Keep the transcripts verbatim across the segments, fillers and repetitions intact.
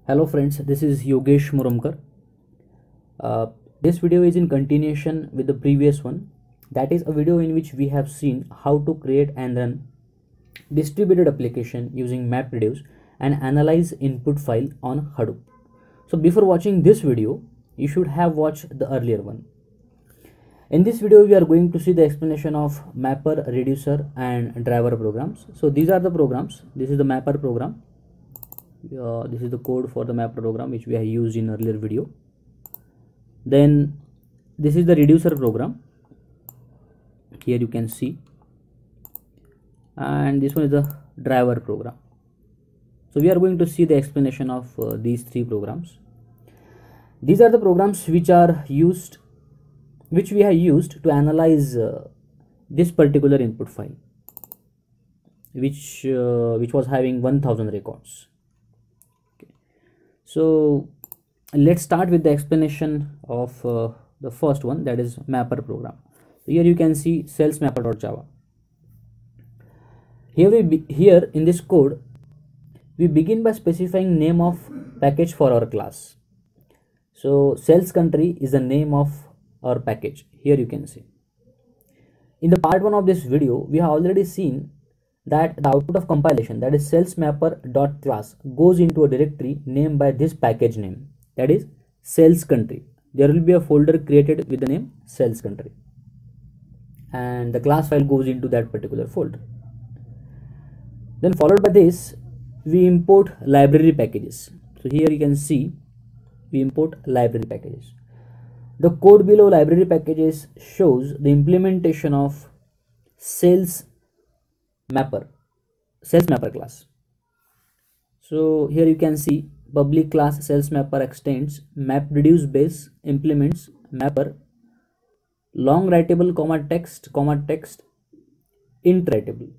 Hello friends, this is Yogesh Murumkar. Uh, this video is in continuation with the previous one. That is a video in which we have seen how to create and run distributed application using MapReduce and analyze input file on Hadoop. So before watching this video, you should have watched the earlier one. In this video, we are going to see the explanation of mapper, reducer and driver programs. So these are the programs. This is the mapper program. Uh, this is the code for the mapper program which we have used in earlier video. Then this is the reducer program. Here you can see, and this one is the driver program. So we are going to see the explanation of uh, these three programs. These are the programs which are used which we have used to analyze uh, this particular input file, which uh, which was having one thousand records. So let's start with the explanation of uh, the first one, that is mapper program. Here you can see salesmapper.java. Here we be, here in this code we begin by specifying name of package for our class. So sales country is the name of our package. Here you can see. In the part one of this video, we have already seen that the output of compilation, that is salesmapper.class, goes into a directory named by this package name, that is sales country. There will be a folder created with the name sales country, and the class file goes into that particular folder. Then followed by this, we import library packages. So here you can see we import library packages. The code below library packages shows the implementation of sales mapper sales mapper class. So here you can see public class sales mapper extends MapReduce base, implements mapper, long writable comma text comma text int writable.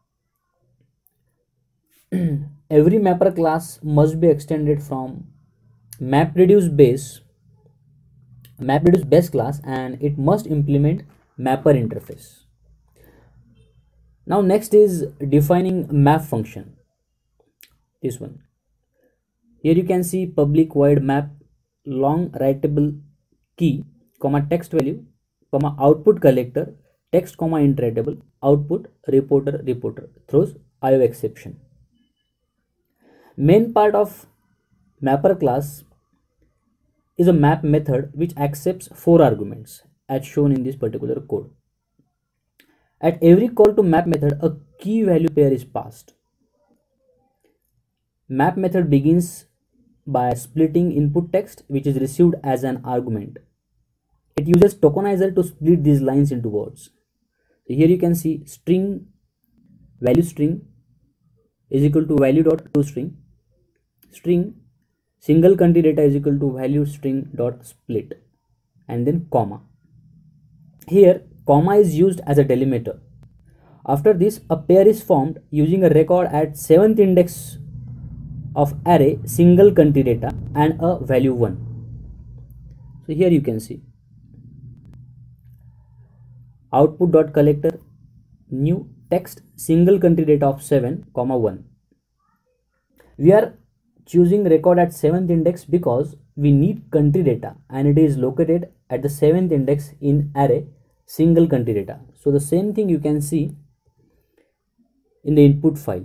Every mapper class must be extended from MapReduce base MapReduce base class, and it must implement mapper interface. Now next is defining map function. This one. Here you can see public void map long writable key comma text value comma output collector text comma int writable output reporter reporter throws I O exception. Main part of mapper class is a map method which accepts four arguments as shown in this particular code. At every call to map method, a key value pair is passed. Map method begins by splitting input text which is received as an argument. It uses tokenizer to split these lines into words. So here you can see string value string is equal to value dot toString, string single country data is equal to value string dot split, and then comma. Here comma is used as a delimiter. After this, a pair is formed using a record at seventh index of array single country data and a value one. So here you can see output dot collector new text single country data of seven comma one. We are choosing record at seventh index because we need country data and it is located at the seventh index in array single country data. So the same thing you can see in the input file.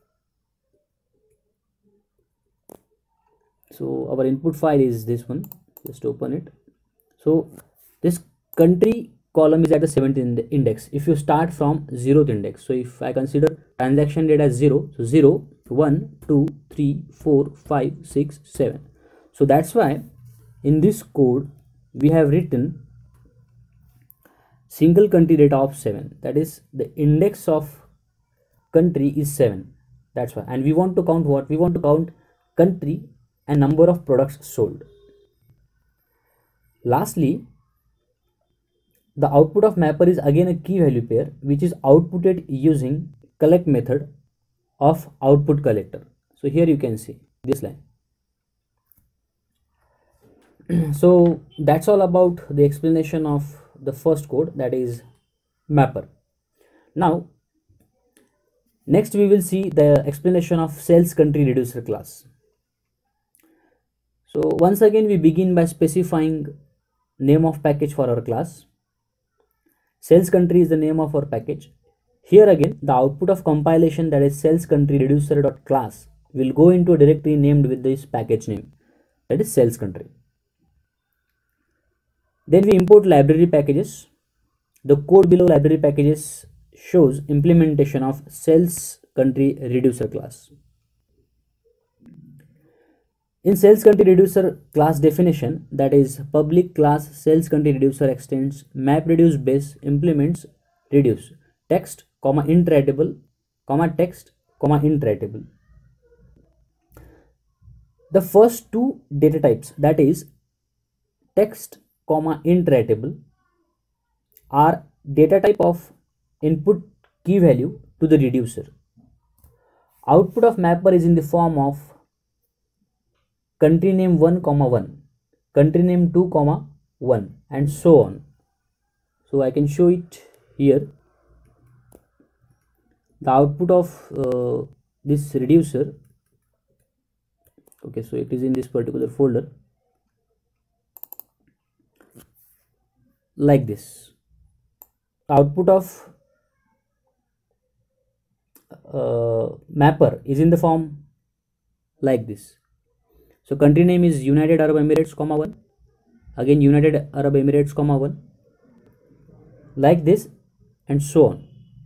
So our input file is this one. Just open it. So this country column is at the seventh index if you start from zeroth index. So if I consider transaction data as zero, so zero, one, two, three, four, five, six, seven. So that's why in this code we have written single country data of seven, that is the index of country is seven. That's why, and we want to count what? We want to count country and number of products sold. Lastly, the output of mapper is again a key value pair which is outputted using collect method of output collector. So here you can see this line. So that's all about the explanation of the first code, that is mapper. Now next we will see the explanation of sales country reducer class. So once again we begin by specifying name of package for our class. Sales country is the name of our package. Here again the output of compilation, that is sales country reducer.class, will go into a directory named with this package name, that is sales country. Then we import library packages. The code below library packages shows implementation of sales country reducer class. In sales country reducer class definition, that is public class sales country reducer extends MapReduce base implements reduce text comma iteratable comma text comma iteratable. The first two data types, that is text comma iteratable, are data type of input key value to the reducer. Output of mapper is in the form of country name one comma one, country name two comma one, and so on. So I can show it here. The output of uh, this reducer, okay, so it is in this particular folder like this. Output of uh, mapper is in the form like this. So country name is United Arab Emirates comma one, again United Arab Emirates comma one, like this, and so on.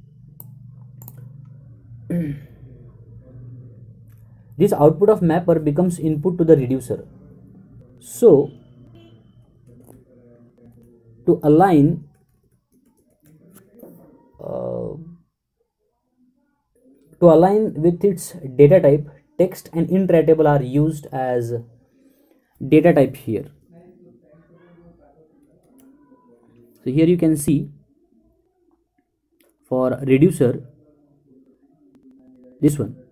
This output of mapper becomes input to the reducer. So to align uh, to align with its data type, text and iteratable are used as data type here. So here you can see for reducer, this one,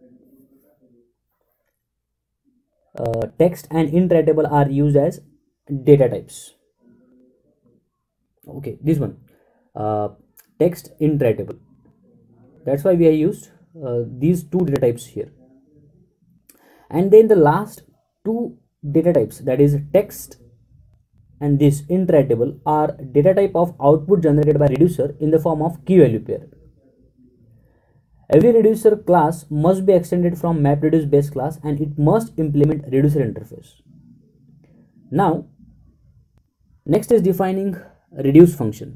uh, text and iteratable are used as data types. Okay, this one, uh, text iteratable, that's why we have used uh, these two data types here. And then the last two data types, that is text and this iteratable, are data type of output generated by reducer in the form of key value pair. Every reducer class must be extended from MapReduce base class and it must implement reducer interface. Now next is defining reduce function.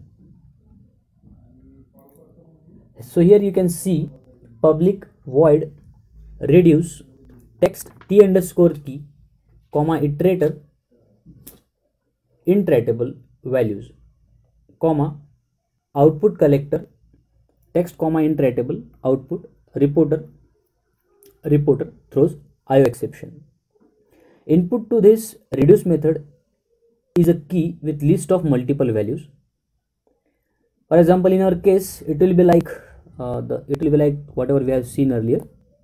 So here you can see public void reduce text t underscore key comma iterator iteratable values comma output collector text comma iteratable output reporter reporter throws I O exception. Input to this reduce method is a key with list of multiple values. For example, in our case it will be like uh, the it will be like whatever we have seen earlier,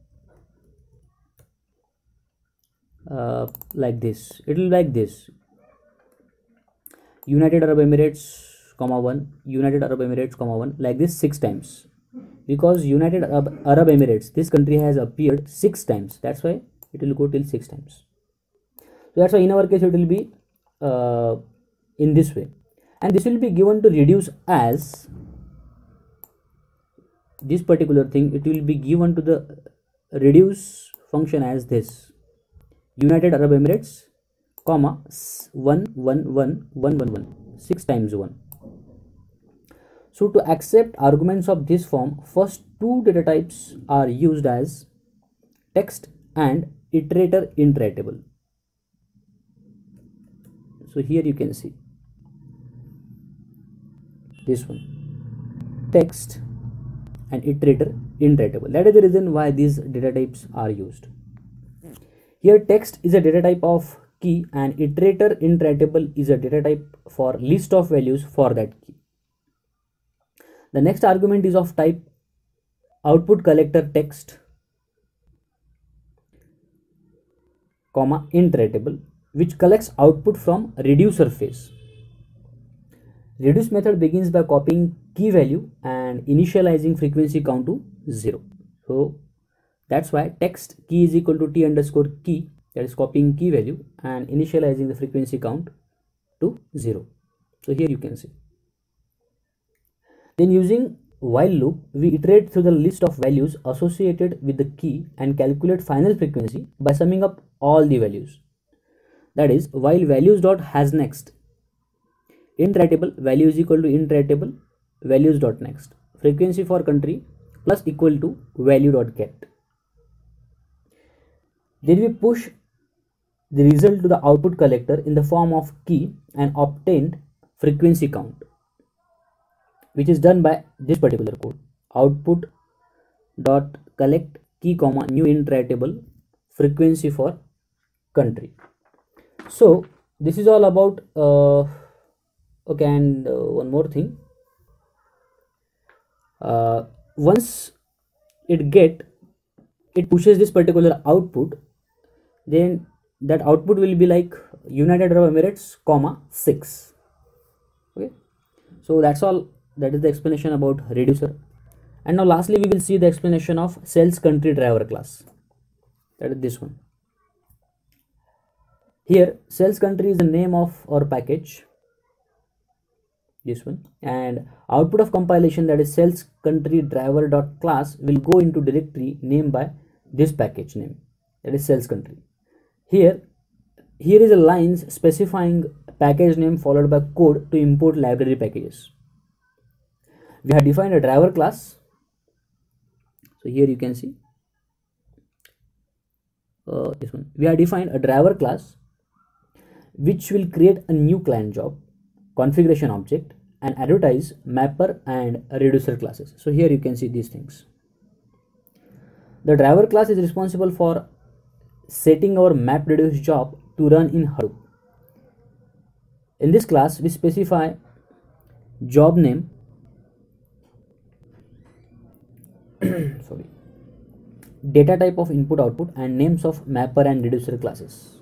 uh, like this. It will be like this: United Arab Emirates comma one, United Arab Emirates comma one, like this six times, because United Arab, Arab Emirates, this country has appeared six times, that's why it will go till six times. So that's why in our case it will be uh, in this way, and this will be given to reduce as this particular thing. It will be given to the reduce function as this: United Arab Emirates comma one one one one one one, six times one. So to accept arguments of this form, first two data types are used as text and iterator iteratable. So here you can see this one, text and iterator iteratable. That is the reason why these data types are used. Here text is a data type of key and iterator iteratable is a data type for list of values for that key. The next argument is of type output collector text comma iteratable, which collects output from reducer phase. Reduce method begins by copying key value and initializing frequency count to zero. So that's why text key is equal to t underscore key that is copying key value and initializing the frequency count to zero. So here you can see. Then using while loop, we iterate through the list of values associated with the key and calculate final frequency by summing up all the values. That is, while values dot has next, int-iterable value is equal to int-iterable values dot next, frequency for country plus equal to value dot get. Then we push the result to the output collector in the form of key and obtained frequency count, which is done by this particular code: output dot collect key comma new int-iterable frequency for country. So this is all about uh, okay. And uh, one more thing, uh, once it get it pushes this particular output, then that output will be like United Arab Emirates comma six. Okay, so that's all. That is the explanation about reducer. And now lastly we will see the explanation of sales country driver class, that is this one. Here sales country is the name of our package, this one, and output of compilation, that is sales country driver dot class, will go into directory named by this package name, that is sales country. Here here is a lines specifying package name followed by code to import library packages. We have defined a driver class. So here you can see uh, this one. We have defined a driver class which will create a new client job, configuration object, and advertise mapper and reducer classes. So here you can see these things. The driver class is responsible for setting our map reduce job to run in Hadoop. In this class we specify job name sorry data type of input output and names of mapper and reducer classes.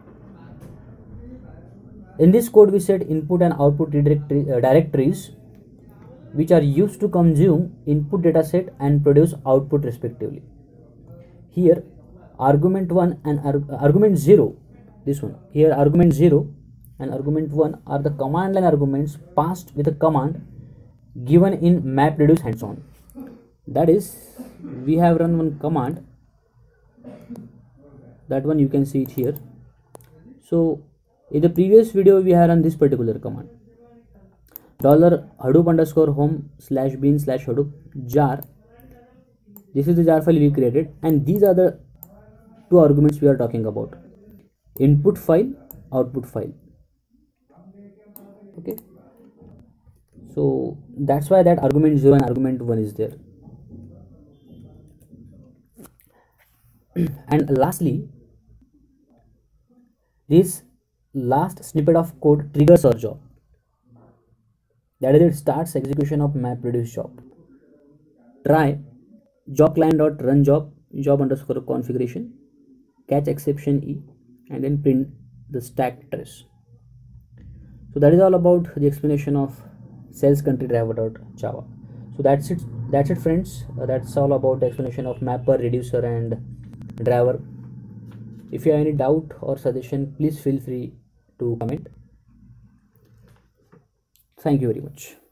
In this code we set input and output directory, uh, directories which are used to consume input dataset and produce output respectively. Here argument one and arg argument zero, this one here, argument zero and argument one are the command line arguments passed with a command given in map reduce hands-on. That is, we have run one command, that one you can see it here. So in the previous video we have run this particular command, dollar hadoop underscore home slash bin slash hadoop jar. This is the jar file we created, and these are the two arguments we are talking about: input file, output file. Okay, so that's why that argument zero and argument one is there. And lastly, this last snippet of code triggers our job, that is, it starts execution of map reduce job. Try job client dot run job job underscore configuration, catch exception e, and then print the stack trace. So that is all about the explanation of sales country driver dot java. So that's it that's it friends. Uh, that's all about the explanation of mapper, reducer, and driver. If you have any doubt or suggestion, please feel free to comment. Thank you very much.